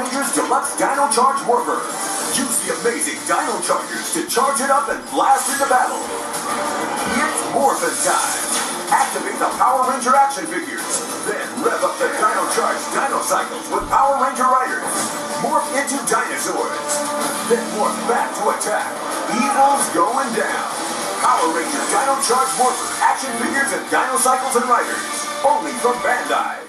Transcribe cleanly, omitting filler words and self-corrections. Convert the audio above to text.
Rangers Deluxe Dino Charge Morpher. Use the amazing Dino Chargers to charge it up and blast into battle. It's Morphin time. Activate the Power Ranger action figures. Then rev up the Dino Charge Dino Cycles with Power Ranger Riders. Morph into dinosaurs. Then morph back to attack. Evil's going down. Power Ranger Dino Charge Morpher action figures and Dino Cycles and Riders. Only from Bandai.